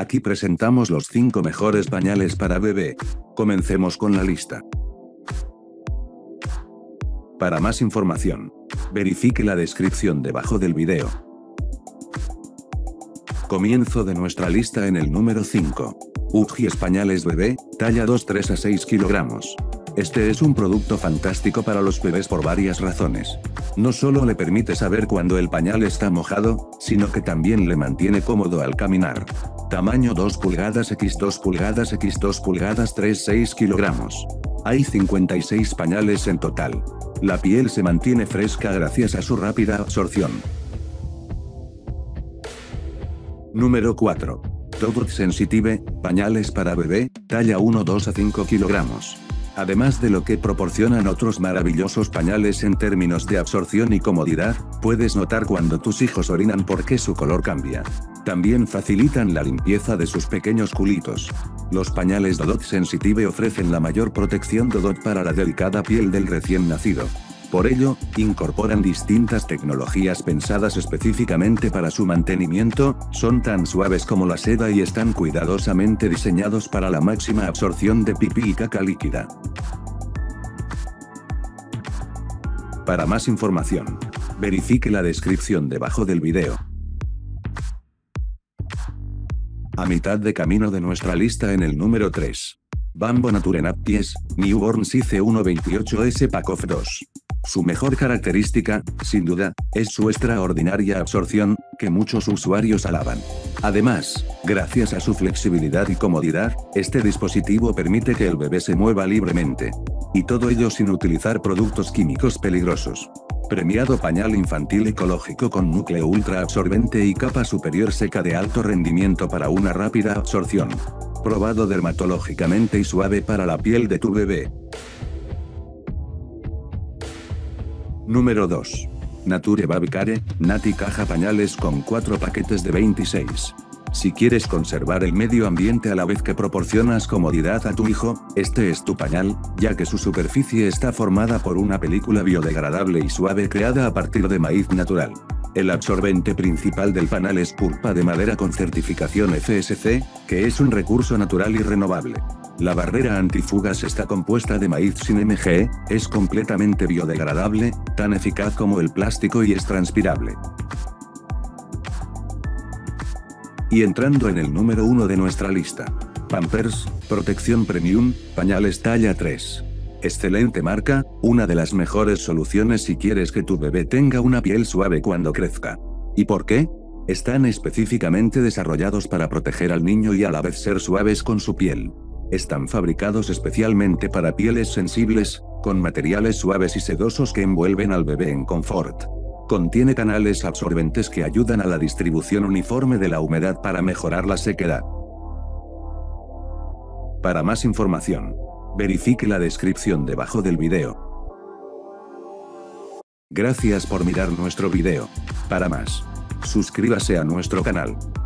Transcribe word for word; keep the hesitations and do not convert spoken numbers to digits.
Aquí presentamos los cinco mejores pañales para bebé. Comencemos con la lista. Para más información, verifique la descripción debajo del video. Comienzo de nuestra lista en el número cinco. Huggies Pañales Bebé, talla dos tres a seis kilogramos. Este es un producto fantástico para los bebés por varias razones. No solo le permite saber cuando el pañal está mojado, sino que también le mantiene cómodo al caminar. Tamaño dos pulgadas por dos pulgadas por dos pulgadas tres seis kilogramos. Hay cincuenta y seis pañales en total. La piel se mantiene fresca gracias a su rápida absorción. Número cuatro. Touch Sensitive, pañales para bebé, talla uno dos a cinco kilogramos. Además de lo que proporcionan otros maravillosos pañales en términos de absorción y comodidad, puedes notar cuando tus hijos orinan porque su color cambia. También facilitan la limpieza de sus pequeños culitos. Los pañales Dodot Sensitive ofrecen la mayor protección Dodot para la delicada piel del recién nacido. Por ello, incorporan distintas tecnologías pensadas específicamente para su mantenimiento, son tan suaves como la seda y están cuidadosamente diseñados para la máxima absorción de pipí y caca líquida. Para más información, verifique la descripción debajo del video. A mitad de camino de nuestra lista en el número tres. Bambo Nature Nappies, Newborn Size uno veintiocho S Pack of dos. Su mejor característica, sin duda, es su extraordinaria absorción, que muchos usuarios alaban. Además, gracias a su flexibilidad y comodidad, este dispositivo permite que el bebé se mueva libremente. Y todo ello sin utilizar productos químicos peligrosos. Premiado pañal infantil ecológico con núcleo ultra absorbente y capa superior seca de alto rendimiento para una rápida absorción. Probado dermatológicamente y suave para la piel de tu bebé. Número dos. Nature Baby Care, Nati caja pañales con cuatro paquetes de veintiséis. Si quieres conservar el medio ambiente a la vez que proporcionas comodidad a tu hijo, este es tu pañal, ya que su superficie está formada por una película biodegradable y suave creada a partir de maíz natural. El absorbente principal del panal es pulpa de madera con certificación F S C, que es un recurso natural y renovable. La barrera antifugas está compuesta de maíz sin M G E, es completamente biodegradable, tan eficaz como el plástico y es transpirable. Y entrando en el número uno de nuestra lista. Pampers, Protección Premium, pañales talla tres. Excelente marca, una de las mejores soluciones si quieres que tu bebé tenga una piel suave cuando crezca. ¿Y por qué? Están específicamente desarrollados para proteger al niño y a la vez ser suaves con su piel. Están fabricados especialmente para pieles sensibles, con materiales suaves y sedosos que envuelven al bebé en confort. Contiene canales absorbentes que ayudan a la distribución uniforme de la humedad para mejorar la sequedad. Para más información, verifique la descripción debajo del video. Gracias por mirar nuestro video. Para más, suscríbase a nuestro canal.